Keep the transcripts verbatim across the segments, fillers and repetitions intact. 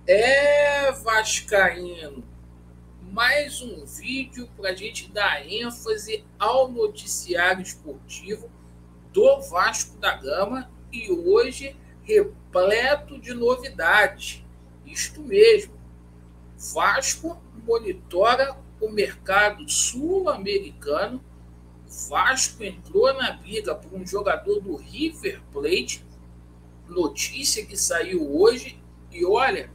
É, vascaíno, mais um vídeo para a gente dar ênfase ao noticiário esportivo do Vasco da Gama e hoje repleto de novidades. Isto mesmo, Vasco monitora o mercado sul-americano. Vasco entrou na briga por um jogador do River Plate, notícia que saiu hoje, e olha,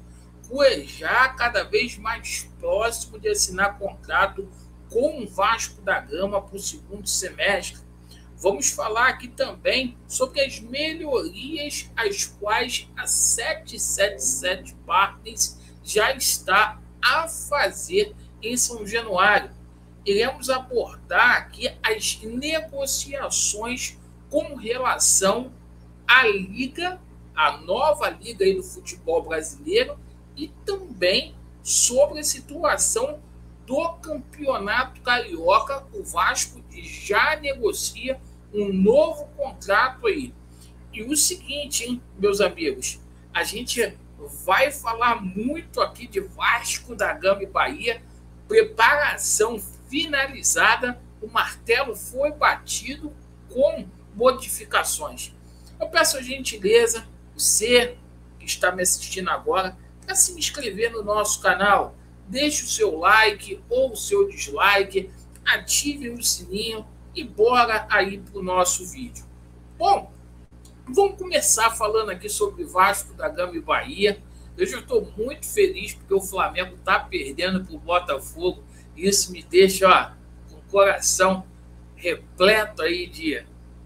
Cuejá cada vez mais próximo de assinar contrato com o Vasco da Gama para o segundo semestre. Vamos falar aqui também sobre as melhorias às quais a sete sete sete Partners já está a fazer em São Januário. Iremos abordar aqui as negociações com relação à Liga, a nova Liga aí do futebol brasileiro, e também sobre a situação do Campeonato Carioca. O Vasco já negocia um novo contrato aí. E o seguinte, hein, meus amigos, a gente vai falar muito aqui de Vasco da Gama e Bahia, preparação finalizada, o martelo foi batido com modificações. Eu peço a gentileza, você que está me assistindo agora, para se inscrever no nosso canal, deixe o seu like ou o seu dislike, ative o sininho e bora aí para o nosso vídeo. Bom, vamos começar falando aqui sobre Vasco da Gama e Bahia. Eu já estou muito feliz porque o Flamengo está perdendo para o Botafogo. Isso me deixa, ó, com o coração repleto aí de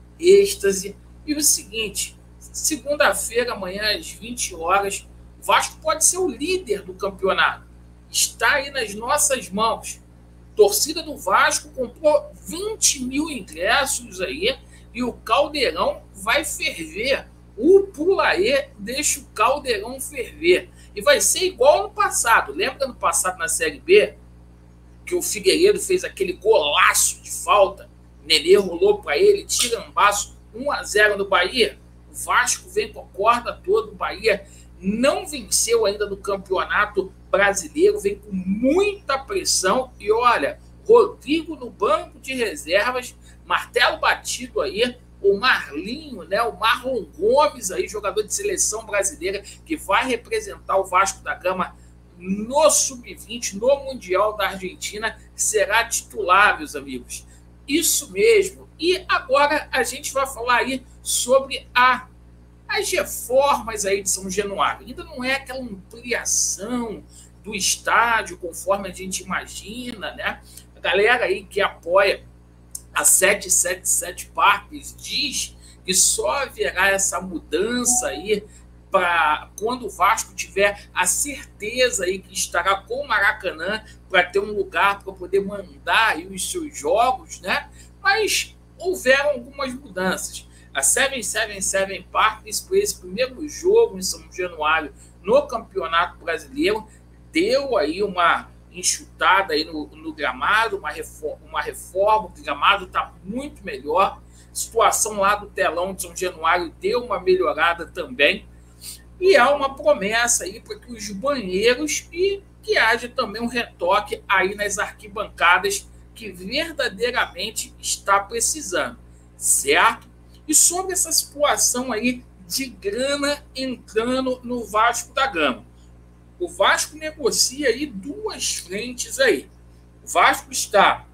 êxtase. E o seguinte, segunda-feira, amanhã às vinte horas, o Vasco pode ser o líder do campeonato. Está aí nas nossas mãos. A torcida do Vasco comprou vinte mil ingressos aí e o Caldeirão vai ferver. O Pulaê deixa o Caldeirão ferver. E vai ser igual no passado. Lembra no passado na Série B? Que o Figueiredo fez aquele golaço de falta. Nenê rolou para ele, tirambaço, um a zero no Bahia. O Vasco vem com a corda toda. O Bahia não venceu ainda no Campeonato Brasileiro. Vem com muita pressão. E olha, Rodrigo no banco de reservas. Martelo batido aí. O Marlinho, né, o Marlon Gomes, aí, jogador de seleção brasileira, que vai representar o Vasco da Gama no sub vinte, no Mundial da Argentina, será titular, meus amigos. Isso mesmo. E agora a gente vai falar aí sobre a, as reformas aí de São Januário. Ainda não é aquela ampliação do estádio, conforme a gente imagina, né? A galera aí que apoia a sete sete sete Partners diz que só haverá essa mudança aí para quando o Vasco tiver a certeza aí que estará com o Maracanã para ter um lugar para poder mandar aí os seus jogos, né? Mas houveram algumas mudanças. A sete sete sete Partners, por esse primeiro jogo em São Januário no Campeonato Brasileiro, deu aí uma enxutada aí no, no gramado, uma reforma, uma reforma, o gramado está muito melhor, a situação lá do telão de São Januário deu uma melhorada também, e há uma promessa aí para que os banheiros e que haja também um retoque aí nas arquibancadas que verdadeiramente está precisando, certo? E sobre essa situação aí de grana entrando no Vasco da Gama, o Vasco negocia aí duas frentes aí. O Vasco está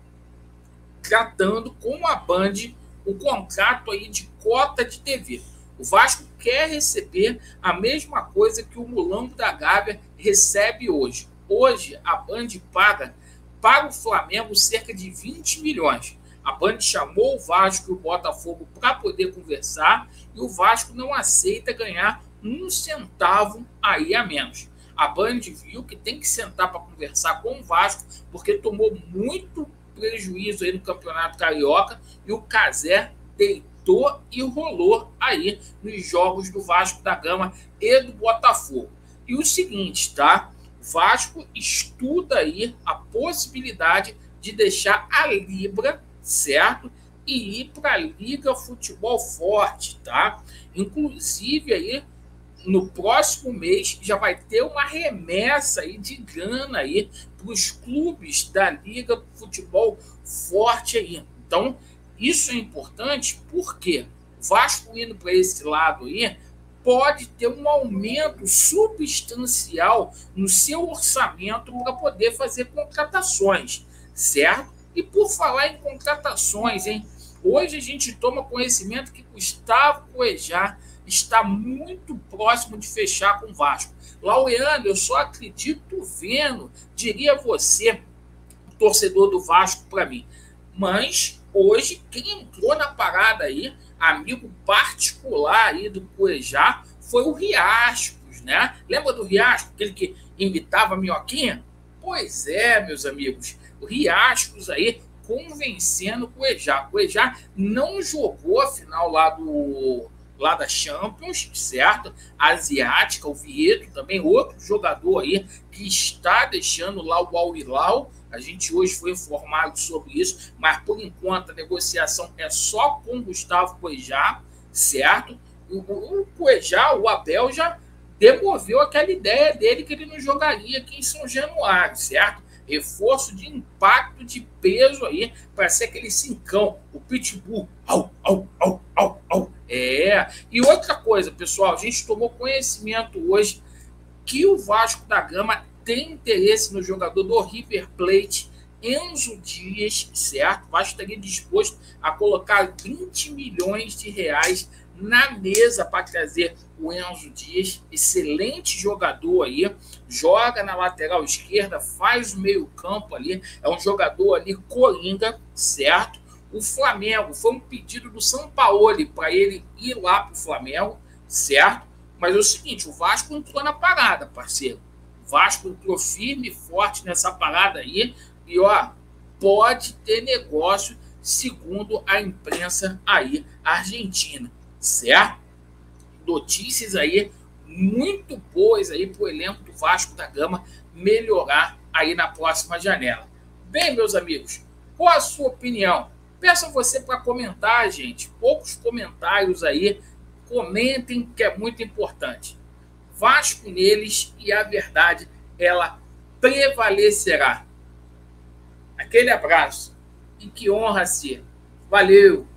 tratando com a Band o contrato aí de cota de T V. O Vasco quer receber a mesma coisa que o Mulambo da Gávea recebe hoje. Hoje, a Band paga para o Flamengo cerca de vinte milhões. A Band chamou o Vasco e o Botafogo para poder conversar e o Vasco não aceita ganhar um centavo aí a menos. A Band viu que tem que sentar para conversar com o Vasco, porque tomou muito prejuízo aí no Campeonato Carioca e o Cazé deitou e rolou aí nos jogos do Vasco da Gama e do Botafogo. E o seguinte, tá? O Vasco estuda aí a possibilidade de deixar a Libra, certo? E ir para a Liga Futebol Forte, tá? Inclusive aí no próximo mês já vai ter uma remessa aí de grana aí para os clubes da Liga do Futebol Forte aí. Então, isso é importante porque o Vasco indo para esse lado aí pode ter um aumento substancial no seu orçamento para poder fazer contratações, certo? E por falar em contratações, hein? Hoje a gente toma conhecimento que Gustavo Cuejá está muito próximo de fechar com o Vasco. Laureano, eu só acredito vendo, diria você, torcedor do Vasco, para mim. Mas hoje, quem entrou na parada aí, amigo particular aí do Cuejá, foi o Riascos, né? Lembra do Riascos, aquele que imitava a Minhoquinha? Pois é, meus amigos, o Riascos aí convencendo o Cuejá. O Cuejá não jogou a final lá do lá da Champions, certo? Asiática, o Vieto também, outro jogador aí que está deixando lá o Al Hilal. A gente hoje foi informado sobre isso, mas por enquanto a negociação é só com o Gustavo Cuejá, certo? O, o, o Cuejá, o Abel já demoveu aquela ideia dele que ele não jogaria aqui em São Januário, certo? Reforço de impacto, de peso aí, para ser aquele cincão, o pitbull. Au, au, au, au, au. É. E outra coisa, pessoal, a gente tomou conhecimento hoje que o Vasco da Gama tem interesse no jogador do River Plate, Enzo Dias, certo? O Vasco estaria disposto a colocar vinte milhões de reais na mesa para trazer o Enzo Dias, excelente jogador aí, joga na lateral esquerda, faz o meio campo ali, é um jogador ali coringa, certo? O Flamengo, foi um pedido do Sampaoli para ele ir lá para o Flamengo, certo? Mas é o seguinte, o Vasco entrou na parada, parceiro. O Vasco entrou firme e forte nessa parada aí e, ó, pode ter negócio, segundo a imprensa aí argentina, certo? Notícias aí muito boas aí para o elenco do Vasco da Gama melhorar aí na próxima janela. Bem, meus amigos, qual a sua opinião? Peço a você para comentar, gente. Poucos comentários aí. Comentem, que é muito importante. Vasco neles e a verdade, ela prevalecerá. Aquele abraço. E que honra ser. Valeu!